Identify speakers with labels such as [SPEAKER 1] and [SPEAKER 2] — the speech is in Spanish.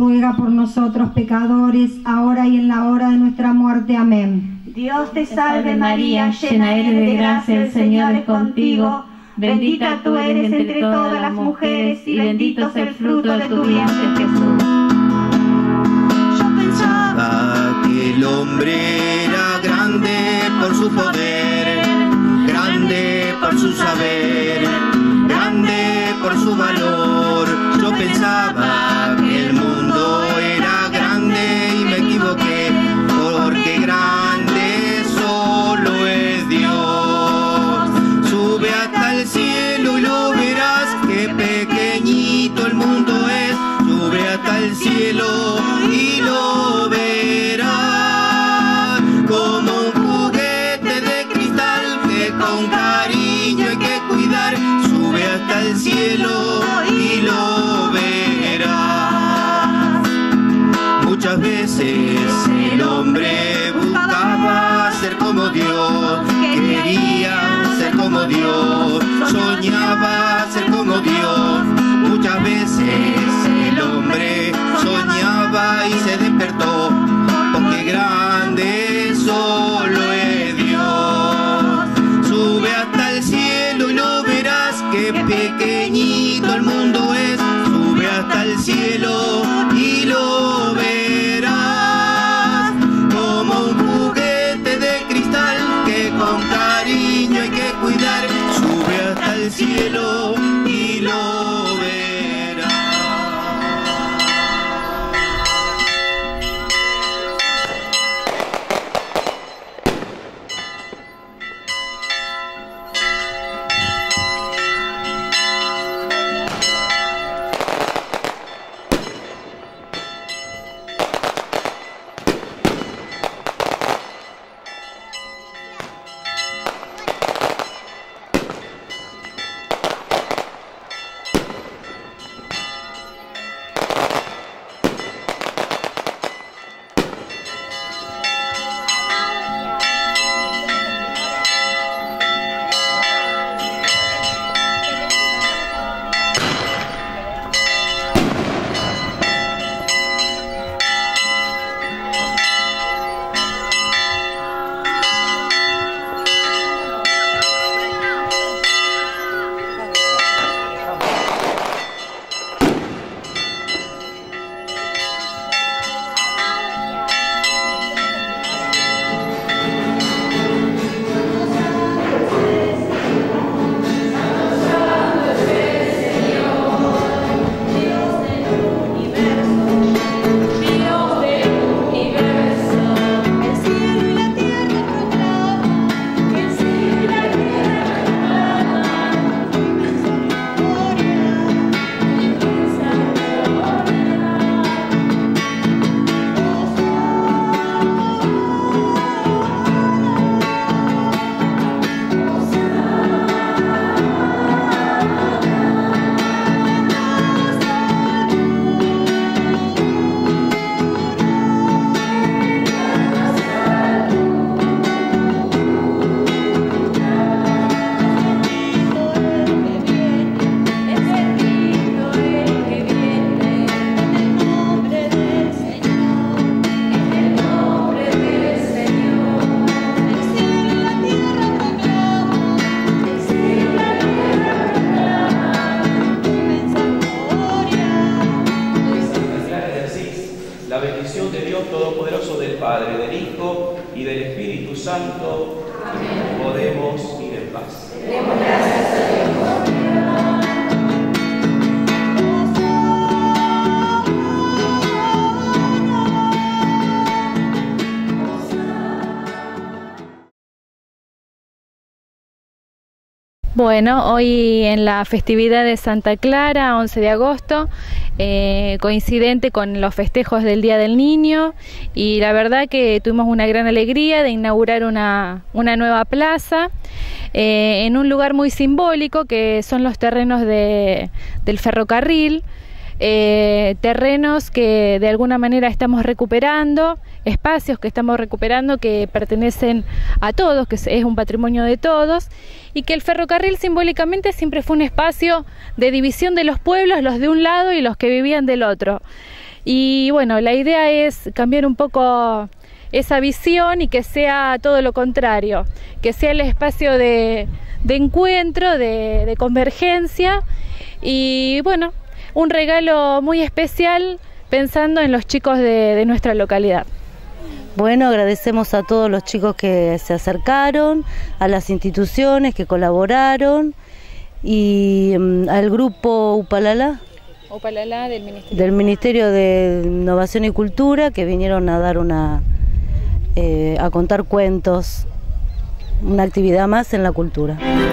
[SPEAKER 1] ruega por nosotros pecadores, ahora y en la hora de nuestra muerte. Amén.
[SPEAKER 2] Dios te salve María, llena eres de gracia, el Señor es contigo. Bendita tú eres entre todas las mujeres y bendito es el fruto de tu vientre, Jesús.
[SPEAKER 3] Yo pensaba que el hombre era grande por su poder, grande por su saber, grande por su valor. Yo pensaba que el mundo era grande y me equivoqué, porque grande solo es Dios. Sube hasta el cielo y lo verás, que pequeñito el mundo es. Sube hasta el cielo y lo verás, como un juguete de cristal que con cariño hay que cuidar. Sube hasta el cielo y lo verás. Muchas veces el hombre buscaba ser como Dios, quería ser como Dios, soñaba ser como Dios. Muchas veces el hombre soñaba y se despertó, porque grande solo es Dios. Sube hasta el cielo y lo verás, que pequeñito el mundo es. Sube hasta el cielo y lo verás, como un juguete de cristal que con cariño hay que cuidar. Sube hasta el cielo y lo verás.
[SPEAKER 4] Santo. Amén. Podemos ir en paz.
[SPEAKER 2] Demos gracias a Dios.
[SPEAKER 5] Bueno, hoy en la festividad de Santa Clara, 11 de agosto, coincidente con los festejos del Día del Niño, y la verdad que tuvimos una gran alegría de inaugurar una nueva plaza en un lugar muy simbólico que son los terrenos del ferrocarril. Terrenos que de alguna manera estamos recuperando, espacios que estamos recuperando que pertenecen a todos, que es un patrimonio de todos, y que el ferrocarril simbólicamente siempre fue un espacio de división de los pueblos, los de un lado y los que vivían del otro. Y bueno, la idea es cambiar un poco esa visión y que sea todo lo contrario, que sea el espacio de encuentro, de convergencia y bueno, un regalo muy especial pensando en los chicos de nuestra localidad.
[SPEAKER 6] Bueno, agradecemos a todos los chicos que se acercaron, a las instituciones que colaboraron y al grupo Upalala del Ministerio de Innovación y Cultura, que vinieron a dar a contar cuentos, una actividad más en la cultura.